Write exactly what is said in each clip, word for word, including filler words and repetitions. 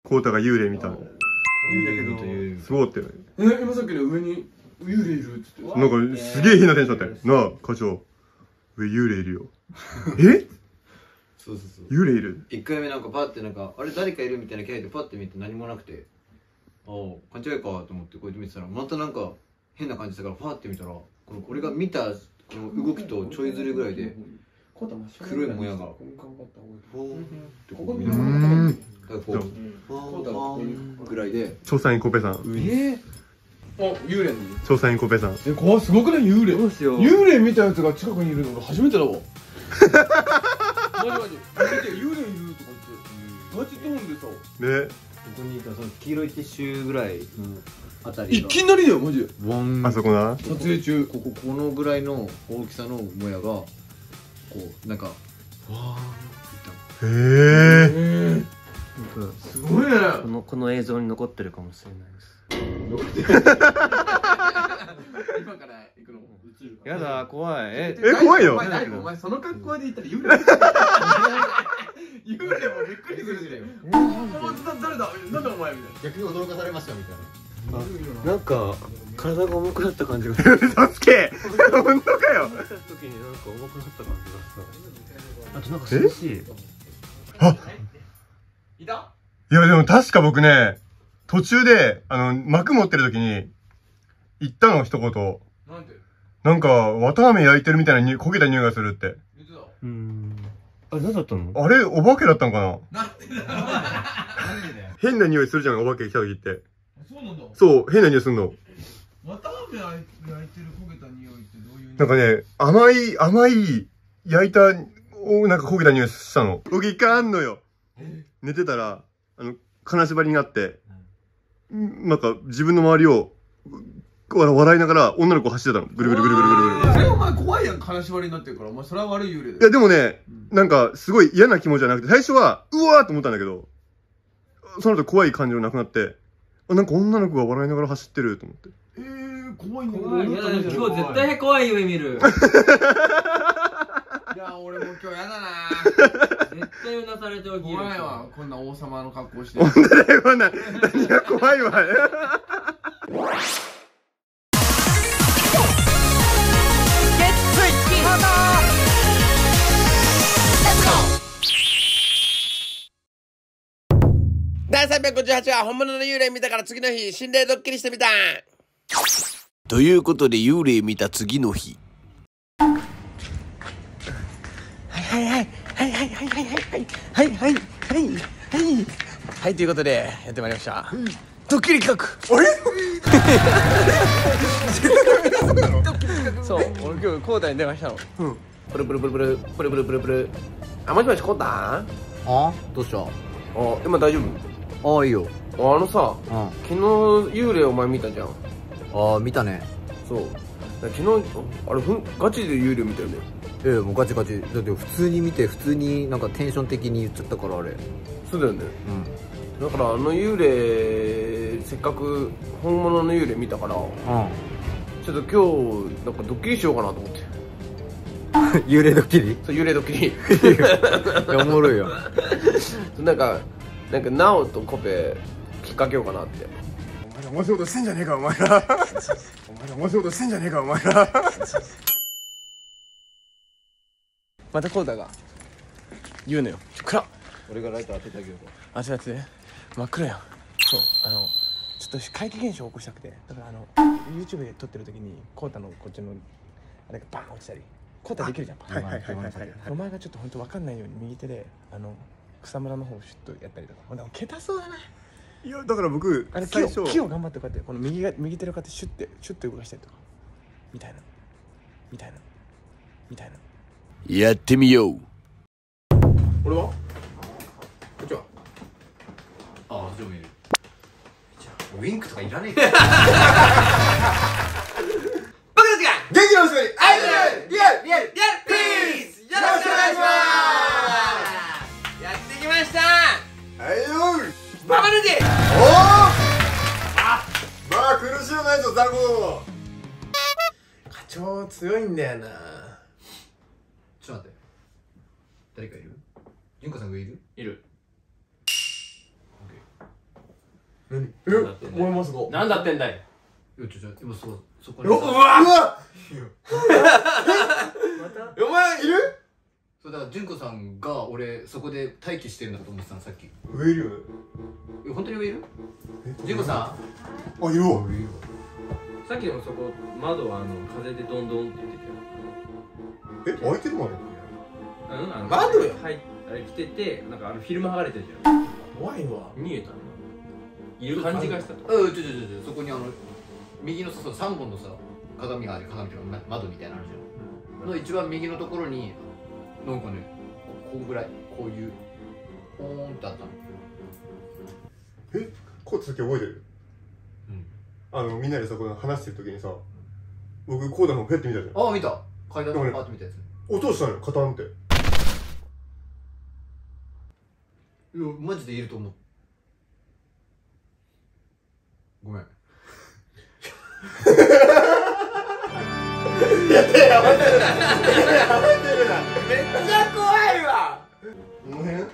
コウタが幽霊見た。 幽霊という。 すごいって。 え、今さっきの上に幽霊いるっつって。 なんかすげえ変なテンションだったよ。なあ、課長。上幽霊いるよ。え？ そうそうそう。 幽霊いる？ 一回目なんかパッてなんか、あれ誰かいるみたいな気配でパッて見て何もなくて、ああ、勘違いかと思ってこうやって見てたら、またなんか変な感じだからパッて見たら、この俺が見たこの動きとちょいずれぐらいで、黒いもやが、ほーんってこう見ながら、だからこう、ほーんぐらいで、 調査員コペさん。 え？あ、幽霊の調査員コペさん。 え、怖い、すごくない幽霊。 どうしよう。 幽霊見たやつが近くにいるの俺初めてだわ。マジマジ。見て幽霊いるとか言って、ガチトーンでさ。 ね。 ここにいたその黄色いティッシュぐらいのあたりいきなりだよマジで。 ワン。 あそこな。 撮影中。 こここのぐらいの大きさのもやがこうなんかわーへえ。 すごいね。 このこの映像に残ってるかもしれないです。 今から行くの映るか。 やだ怖い。ええ、怖いよ。 お前何お前その格好で行ったら幽霊。幽霊もびっくりするし。お前誰だなんだお前みたいな。 逆に驚かされましたみたいなんか体が重くなった感じが。 嘘つけ。本当かよ。 見た時になんか重くなった感じがした。あとなんか涼しい。 あ、 いた？ いやでも確か僕ね、途中であの幕持ってる時に言ったの一言。 なんで？ なんか綿あめ焼いてるみたいなに焦げた匂いがするって。 言ってた。 うん。あれ何だったの？ あれお化けだったんかな。 なんでだよ。 変な匂いするじゃんお化け来た時って。 そうなんだ。 そう変な匂いするの。 綿あめ焼いてる焦げた匂いってどういう？ なんかね甘い甘い焼いたおなんか焦げた匂いしたの。僕一回あんのよ。寝てたらあの金縛りになって、うん、なんか自分の周りを笑いながら女の子走ってたの。ぐるぐるぐるぐるぐるぐる。 それお前怖いやん金縛りになってるからお前それは悪い幽霊だよ。 いやでもね、うん、なんかすごい嫌な気持ちじゃなくて最初はうわーと思ったんだけどその後怖い感情なくなってあなんか女の子が笑いながら走ってると思って。 えー、怖いんだけど。 今日絶対怖い夢見る。 いや俺も今日やだな。 絶対うなされておき。 怖いわこんな王様の格好して。 本当だよこんな何が怖いわ。 だいさんびゃくごじゅうはち話本物の幽霊見たから次の日心霊ドッキリしてみた。ということで幽霊見た次の日。はいはいはいはいはいはいはいはいはいはいはいはいということでやってまいりました、うん、ドッキリ企画。あれそう俺今日コータに電話したの。うんプルプルプルプルプルプルプルプルあもしもしコータ。 ああどうした？ あ今大丈夫？ ああいいよ。 あのさ、うん、昨日幽霊お前見たじゃん。 ああ見たね。 そう昨日あれふんガチで幽霊見たよね。 ええもうガチガチだって普通に見て普通になんかテンション的に言っちゃったからあれ。 そうだよね。うんだからあの幽霊せっかく本物の幽霊見たから、うん、ちょっと今日なんかドッキリしようかなと思って。 幽霊ドッキリ？ そう幽霊ドッキリ。 いやおもろいよ。 なんかなんかナオとコペきっかけようかなって。 お前ら面白いことしてんじゃねえかお前ら。お前ら面白いことしてんじゃねえかお前ら。 またコータが言うのよ。ちょ暗っ。 俺がライト当ててあげようか。 あちらつ真っ暗やん。そうあのちょっと怪奇現象を起こしたくてだからあの YouTube で撮ってる時にコータのこっちのあれがバン落ちたりコータできるじゃん。 はいはいはいはいはい。 お前がちょっと本当分かんないように右手であの草むらの方をシュッとやったりとか。でもけたそうだな。 いやだから僕あれ木を木を頑張ってこうやってこの右が右手のこうやってシュッてシュッて動かしたりとかみたいなみたいなみたいなやってみよう。俺はこっちはああそっちもいる。じゃあウィンクとかいらねえから。 僕たちが元気の星よりアイドルリアルリアルリアルピースよろしくお願いします。やってきました。 はいよーババルディ。 おーあまあ苦しゅうないぞザコ。 課長強いんだよな。 ちょっと待って誰かいる？純子さんがいる？いる。 何え思いますがなんだってんだい。 いやちょちょ今そうそこうわにさうわうわお前いるそうだから純子さんが俺そこで待機してるんだと思ってたのさっき。 上いるよね。 え本当に上いる？純子さんあ、いるわ。 さっきでもそこ窓はあの風でどんどんって言ってえ、開いてるまでたよ。うん、あの窓よはい、あれ着ててなんかあのフィルム剥がれてるじゃん。 怖いわ見えたの。いる感じがしたと。 うんちょちょちょちょそこにあの右のささんぼんのさ鏡がある鏡っていうかま窓みたいなのあるじゃん。の一番右のところになんかねこうぐらいこういうポーンってあったの。 え、こうつ時覚えてる？ うんあの、みんなでそこで話してる時にさ、僕、コーダの方ペッて見たじゃん。 ああ見た階段のパーッと見たやつ。 音したのよ、カタンって。 いやマジでいると思う。ごめん。 やってやばいてるなやばいてるなめっちゃ怖いわこの辺うん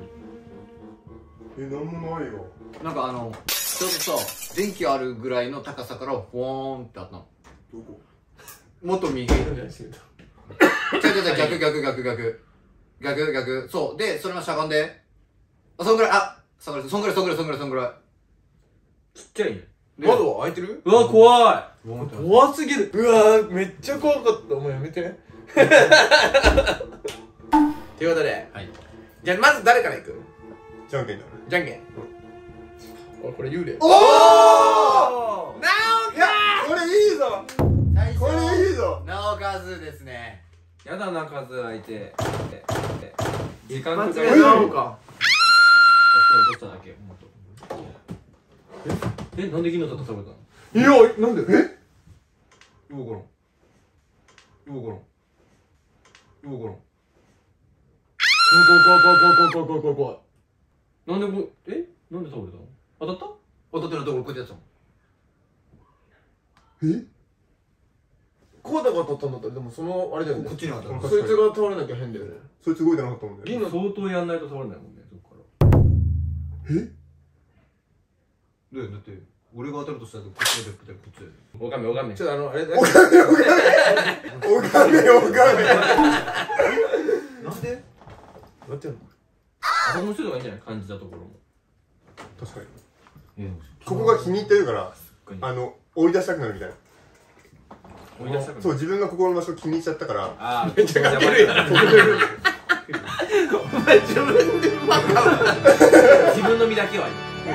え、なんもないよ。 なんかあのちょうどさ電気あるぐらいの高さからフォーンってあったの。 どこ？ もっと右。違う違う違う逆逆逆逆逆逆そうでそれがしゃがんであそんぐらいあそんぐらいそんぐらいそんぐらいそんぐらいそんぐらいちっちゃいね。 で窓は開いてるうわ怖い。 怖すぎるうわーめっちゃ怖かったお前やめてということではいじゃあまず誰から行くじゃんけんだね。 じゃんけんおこれ幽霊おおなおかこれいいぞ最初これいいぞなおかずですね。 やだな数相手。ええ時間まずかかる。 なおか落としただけ。もっとえ、なんで昨日だと倒れたの？ いやなんでえようわからん。ようわからん。ようわからん。 怖い怖い怖い怖い怖い怖い怖い怖いなんでこえなんで倒れたの？当たった？ 当たってるところこうやってやってたえコーダが当たったんだったらでもそのあれだよねもんこっちに当たる。 そいつが倒れなきゃ変だよねそいつ動いてなかったもんね。 銀の相当やんないと倒れないもんね、そこから。 えだよだって俺が当たるとしたらこっちでこっちでおかめおかめ。 ちょっとあのあれだおかめおかめおかめおかめなんでやってんのあそこの人とかいいんじゃない？感じたところも。 確かに。 いやここが気に入ってるから、あの、追い出したくなるみたいな。 追い出したくない。 そう、自分が心の場所気に入っちゃったから、 ああ、 めっちゃかけるやんお前自分でバカ自分の身だけはいい。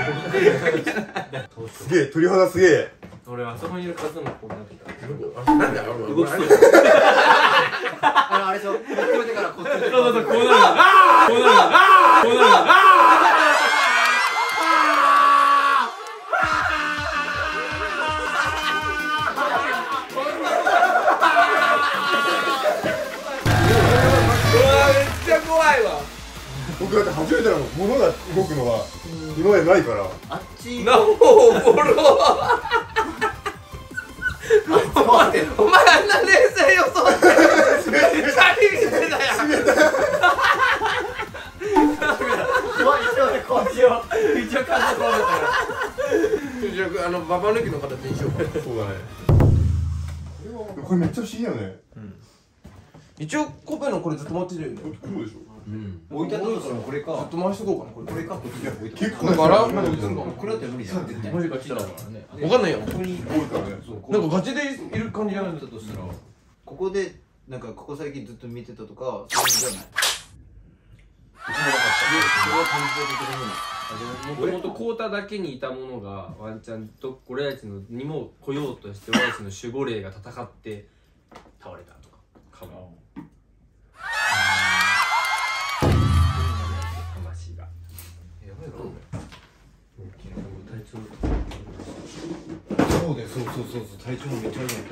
すげえ、鳥肌すげえ。 俺あそこにいる数のこうなってた。 なんだよ動きそう。 あのあれでしょこっち向いてからこっち向いてからそうそう、こうなる。こうなる。こうなる。 怖いわ僕だって初めてなの、物が動くのは今までないから。 あっちなおおもろ待ってお前あんな冷静予想してめっちゃビビってたやん怖い人でこっちを一応数こうだったからあのババ抜きの形にしようそうだね。これめっちゃ不思議だよね。 一応コペのこれずっと回ってるよねそうでしょ。 置いてあったとしたらこれかずっと回しとこうかなこれこれかこっちに置いて結構なんか洗うなんか映るかもこれだって無理じゃん絶対マジか来たらね。 わかんないよここに多いからね。 そうこなんかガチでいる感じじゃないだとしたらここでなんかここ最近ずっと見てたとかそういうんじゃない。うちもなかったそれは感じたことない。 もともとコータだけにいたものがワンチャンと俺たちのにも来ようとして俺たちの守護霊が戦って倒れたとかかも。魂が。 やばいか体調。 そうだよそうそうそうそう体調もめっちゃ悪くなったよ。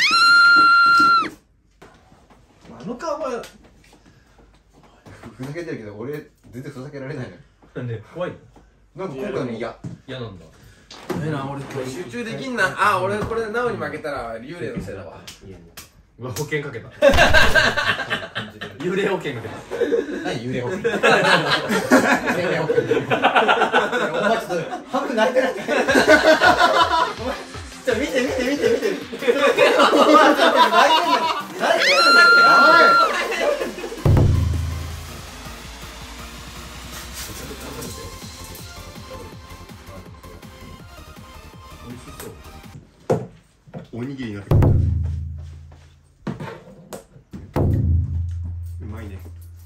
あの顔はふざけてるけど俺全然ふざけられないのよ。 なんで怖いの？ なんか今回の嫌。 嫌なんだ。 えな俺今日集中できんなあ俺これナオに負けたら幽霊のせいだわうわ保険かけた。幽霊保険かけた。 何幽霊保険幽霊保険お前ちょっとハム泣いてる泣いてるちょ見て見て見て見て泣いてる泣いてるおにぎりになってくる。うまいね。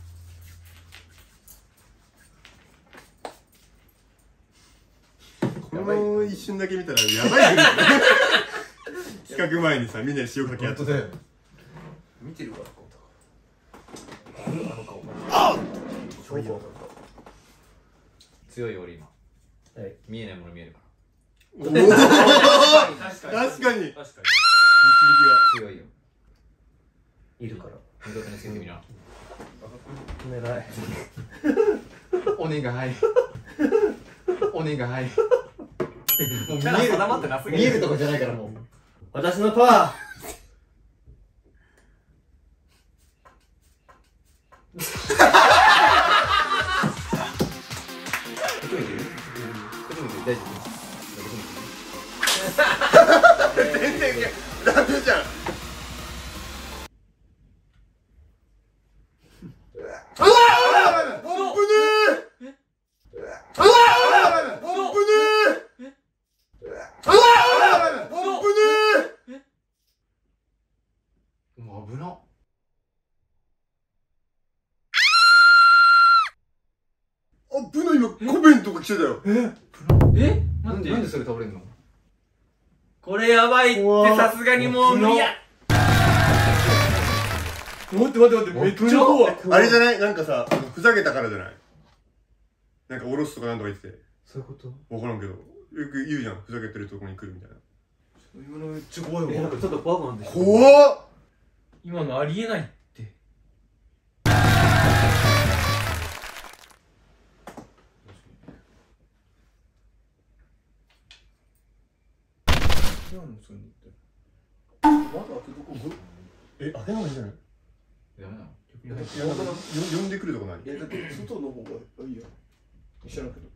この一瞬だけ見たらやばいよね。企画前にさ、みんなで塩かけやってた。 見てるから強いよ俺今見えないもの見えるかおお確かに確かに確かに導きは強いよいるから二度とにつけてみな狙いお願いお願いもう見キャラ定まってなすぎる見えるとこじゃないからもう私のパワ大丈全然ダメじゃん。うわっぶねえ。うわっぶねえ。うわっぶねえ。 もう危なあぶな今コメントが来てたよ。 えなんでなんでそれ倒れんのこれやばいってさすがにもう無理や。 待って待って待って、めっちゃ怖い。 あれじゃないなんかさ、ふざけたからじゃない。なんかおろすとかなんとか言ってて。 そういうことわからんけど。よく言うじゃん。ふざけてるとこに来るみたいな。 今のめっちゃ怖いわ。 えなんかちょっと怖くなってきた怖っ。 今のありえないって。 何のそれにって。まだ開けとこう。 え、開けないんじゃないダメなのいや、なんかよ呼んでくるとこない。 いやだって外の方がいいや。知らんけど。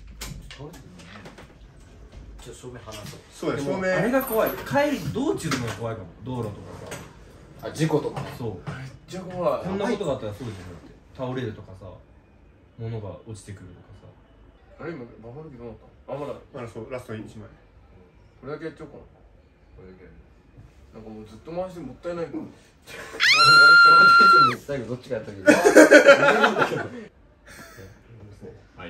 ちょっと正面離そう。 そうだ、 でも照明。 あれが怖い。帰り道中のが怖いかも。道路とかあ事故とかねさ。そう。 めっちゃ怖い。 こんなことがあったらそうじゃん。だって倒れるとかさ、物が落ちてくるとかさ。 あれ今ババ抜きどうなったの？あまだあの、そう、ラストいちまい。 これだけやっちゃおうかな。これだけやる。なんかもうずっと回してもったいないから。 最後どっちがやったっけはい。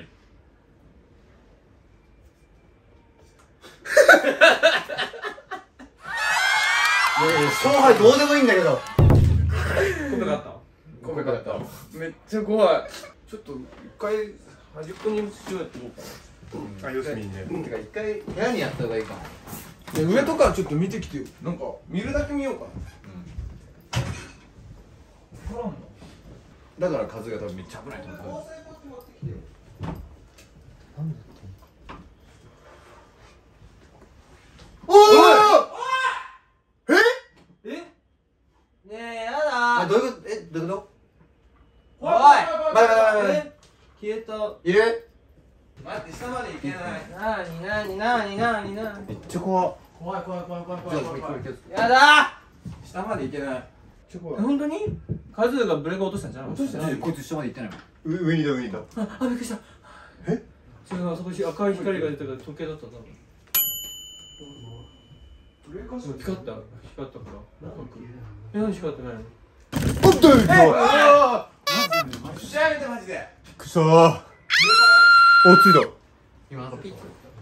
勝敗どうでもいいんだけど今度があったごめんかった。めっちゃ怖い。ちょっと一回端っこにしようやっていこうかな。 あ、四隅にね。 てか一回部屋にやった方がいいかもで上とかちょっと見てきてよ。なんか見るだけ見ようかな。 だから風が多分めっちゃ危ないと思うおおえねえやだあどういうことえどういうこおいと待って待って待ってえ消えたいる待って下まで行けない。 なになになになになめっちゃ怖っ。 怖い怖い怖い怖い怖い怖い怖い。 やだ下まで行けない。めっちゃ怖い。 本当にカズがブレーカー落としたんじゃん落としてないこいつ下まで行ってないもん上上にいた、上にいた。 あ、あ、びっくりしたえ違う、あそこ赤い光が出たから時計だったんだブレーカー光った光ったからえ、何光ってないのおっとい怖い。 マジで。やめてマジで。 くそー。お、ついた。 今なんかピッて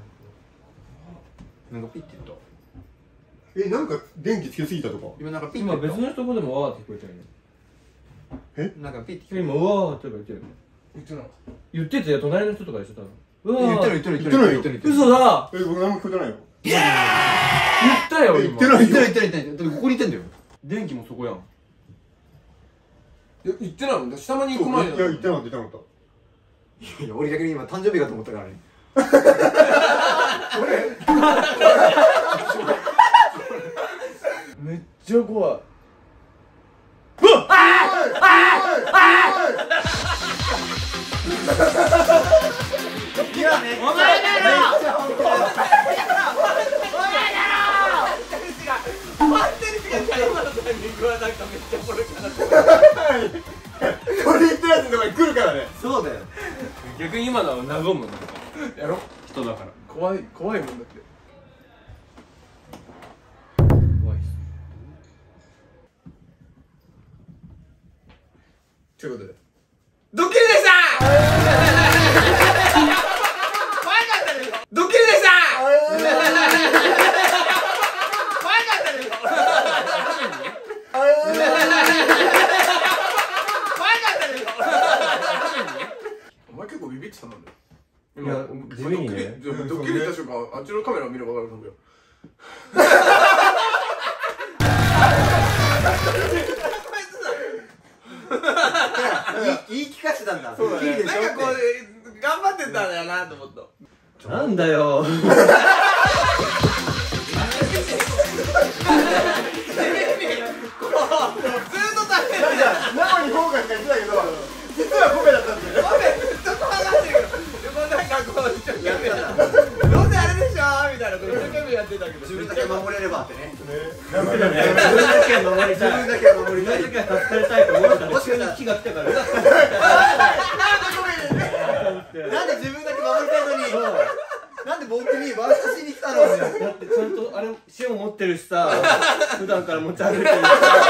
なんかピッて言ったえ、なんか電気つけすぎたとか。 今なんかピッて今言った別の人でもわーって聞こえたよねなんかピッて聞こえ今わーって言ってる言ってない。 言ってて隣の人とかでしょ多分うわー言ってる言ってる言ってないよ言ってる言ってる嘘だえ、僕何も聞こえてないよ。 言ったよ今え言ってない言ってる言ってる言ってるだってここにいてんだよ電気もそこやんいや言ってないもん。下まに行く前いや、言ってなかった、言ってなかった。 いや俺逆に今誕生日かと思ったからねめっちゃ怖い。 お前だろ和むのやろ人だから怖い怖いもんだって怖いっす。 ということでドッキリでしたドッキリでしたお前結構ビビってたんだよ。 いや地味にねドッキリした瞬間あっちのカメラ見れば分かると思うよ。 言い聞かせたんだ。 そうだね。 ドッキリでしょなんかこう頑張ってたんだよなと思った。 なんだよ生にフォーカスが言ってたけど実はコメだったんだよね。 ずっと話してるけど、でもなんかこう一生懸命どうせあれでしょみたいなこと一生懸命やってたけど、 自分だけ守れればってね。 自分だけは守りたい自分だけは守りたい。 自分だけは助かりたいと思ってたら急に火が来たからなんで自分だけ守りたいのに、なんで僕に回しに来たの？ だってちゃんとあれ塩持ってるしさ普段から持ち歩いてるしさ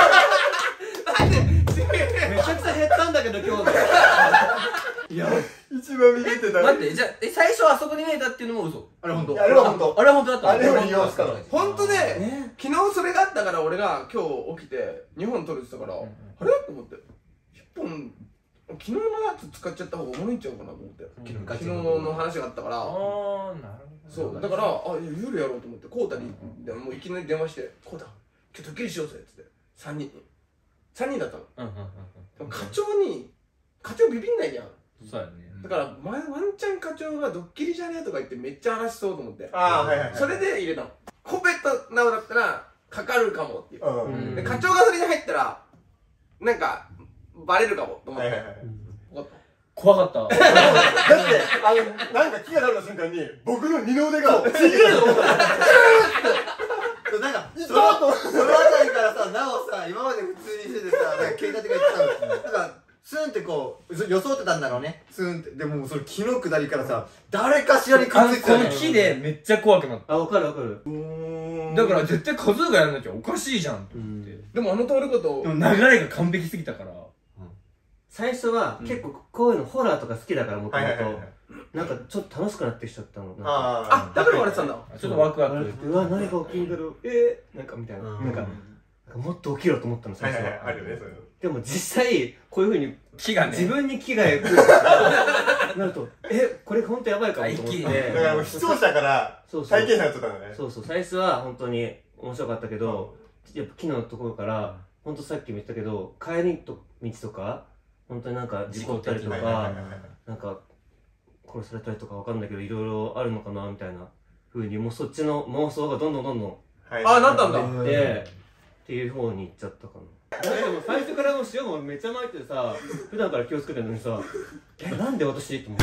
めちゃくちゃ減ったんだけど今日でいや一番ビビってた。 待ってじゃあえ最初あそこに見えたっていうのも嘘あれ本当。 あれは本当。 あれは本当だったのあれを利用したの。 本当で昨日それがあったから俺が今日起きてにほん撮れてたから、あれと思っていっぽん昨日のやつ使っちゃった方がおもろいんちゃうかなと思って、昨日の話があったから、 ああなるほどそうだからあ夜やろうと思ってコウタにでもういきなり電話して「コウタ今日ドッキリしようぜ」っつってさんにんさんにんだったの。 うんうんうんでも課長に課長ビビんないじゃん。 そうやねだから前ワンチャン課長がドッキリじゃねえとか言ってめっちゃ話しそうと思って、 ああはいはいはい。 それで入れたの。コペとナオだったらかかるかもっていう、 うん。 で課長がそれに入ったらなんかバレるかもと思って、 はいはいはい。 分かっ怖かっただってあのなんか木が立った瞬間に僕の二の腕がちぎれると思ったの。 なんかそのそのあたりからさ、なおさ今まで普通にしててさ、なんか警察が言ってたの。なんかスーンってこう装ってたんだろうね。スーンってでもその木の下りからさ、誰かしらにくっついてたよね。 この木でめっちゃ怖くなったあ分かる分かるだから絶対カズーがやんなきゃおかしいじゃんって思ってた。でもあの通りことでも流れが完璧すぎたから最初は結構こういうのホラーとか好きだからもともはいはいはいはい。 となんかちょっと楽しくなってきちゃったのなんかああだから割れてたんだ。 ちょっとワクワクうわ何が起きるんだろうえー、なんかみたいなうんなんかなんかもっと起きろと思ったのは最初いはいはい。あはるよねそういうの。 でも実際こういうふうに木がね自分に危害が来るなるとえこれ本当やばいかもと思っ一気にてだからもう視聴者からそうそう体験者になっちゃったんだね。 そうそう最初は本当に面白かったけどやっぱ木のところから本当さっきも言ったけど帰りと道とか本当になんか事故ったりとかはいはいはいはいなんか殺されたりとかわかんないけどいろいろあるのかなみたいなふうにもうそっちの妄想がどんどんどんどんはい。 あなったんだ。 でっていう方に行っちゃったかな。だってもう最初からもう塩もめっちゃ巻いてさ普段から気をつけてるのにさえなんで私って思って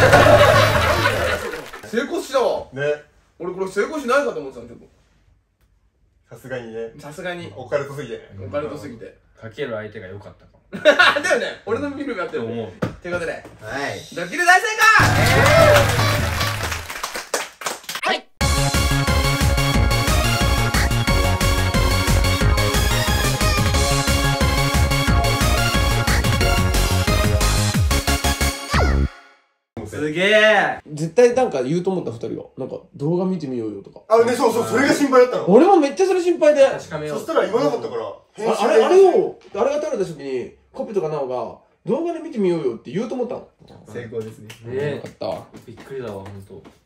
成功したわ。 ね。 俺これ成功しないかと思ってたんだけさすがにね。 ど、さすがにオカルトすぎてね。 オカルトすぎて。 かける相手が良かったかもだよね、俺の見る目あったよね。 思うということではい。 ドッキリ大成すげえ絶対なんか言うと思ったふたりがなんか動画見てみようよとか。 あ、ね、そうそう、それが心配だったの。 俺もめっちゃそれ心配で、あ確かめよそうしたら言わなかったから。 あれあれをあれが倒れた時にコピとかナオが動画で見てみようよって言うと思ったの。 成功ですね。 ねよかった。 びっくりだわほんと